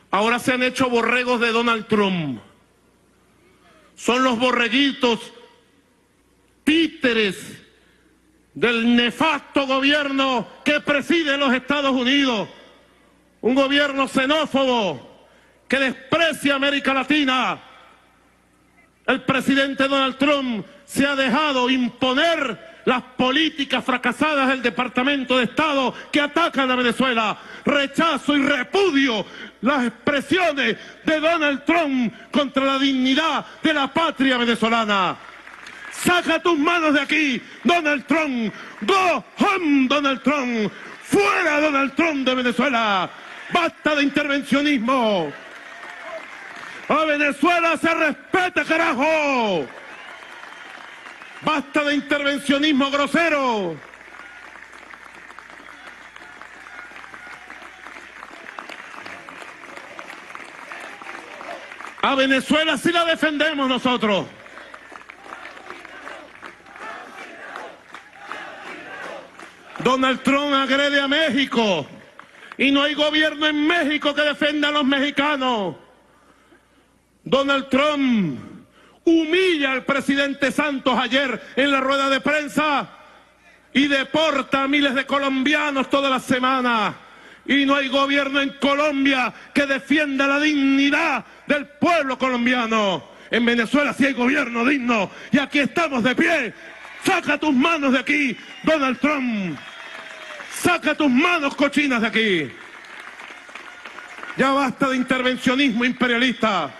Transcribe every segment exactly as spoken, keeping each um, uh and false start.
Ahora se han hecho borregos de Donald Trump. Son los borreguitos títeres del nefasto gobierno que preside los Estados Unidos. Un gobierno xenófobo que desprecia a América Latina. El presidente Donald Trump se ha dejado imponer las políticas fracasadas del Departamento de Estado que atacan a Venezuela. Rechazo y repudio las expresiones de Donald Trump contra la dignidad de la patria venezolana. Saca tus manos de aquí, Donald Trump. Go home, Donald Trump. Fuera, Donald Trump, de Venezuela. Basta de intervencionismo. A Venezuela se respeta, carajo. Basta de intervencionismo grosero. A Venezuela sí la defendemos nosotros. Donald Trump agrede a México y no hay gobierno en México que defienda a los mexicanos. Donald Trump humilla al presidente Santos ayer en la rueda de prensa y deporta a miles de colombianos todas las semanas. Y no hay gobierno en Colombia que defienda la dignidad del pueblo colombiano. En Venezuela sí hay gobierno digno y aquí estamos de pie. Saca tus manos de aquí, Donald Trump. Saca tus manos cochinas de aquí. Ya basta de intervencionismo imperialista.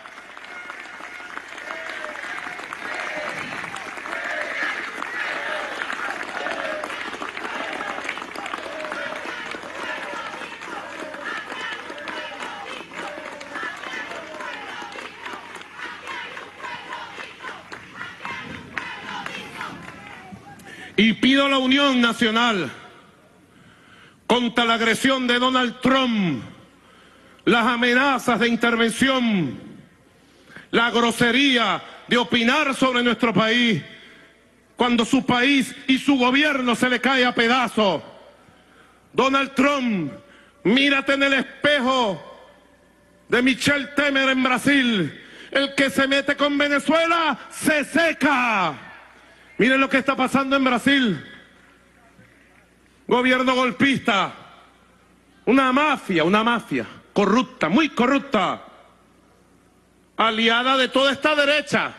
Y pido a la Unión Nacional contra la agresión de Donald Trump, las amenazas de intervención, la grosería de opinar sobre nuestro país, cuando su país y su gobierno se le cae a pedazos. Donald Trump, mírate en el espejo de Michel Temer en Brasil. El que se mete con Venezuela se seca. Miren lo que está pasando en Brasil. Gobierno golpista. Una mafia, una mafia corrupta, muy corrupta. Aliada de toda esta derecha.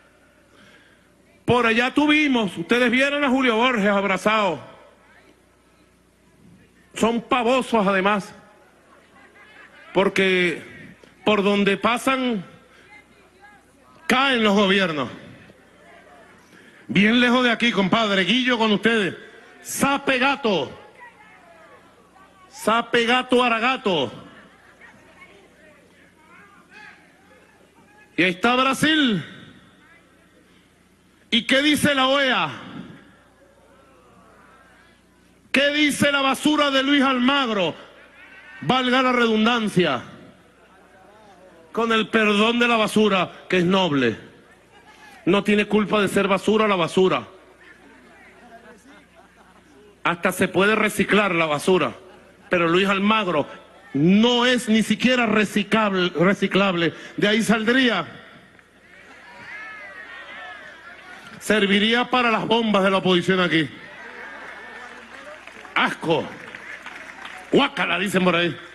Por allá tuvimos, ustedes vieron a Julio Borges abrazado. Son pavosos además. Porque por donde pasan, caen los gobiernos. Bien lejos de aquí, compadre, Guillo con ustedes. Sape gato. Sape gato aragato. Y ahí está Brasil. ¿Y qué dice la O E A? ¿Qué dice la basura de Luis Almagro? Valga la redundancia. Con el perdón de la basura, que es noble. No tiene culpa de ser basura la basura. Hasta se puede reciclar la basura. Pero Luis Almagro no es ni siquiera reciclable. reciclable. De ahí saldría. Serviría para las bombas de la oposición aquí. Asco. Guácala, dicen por ahí.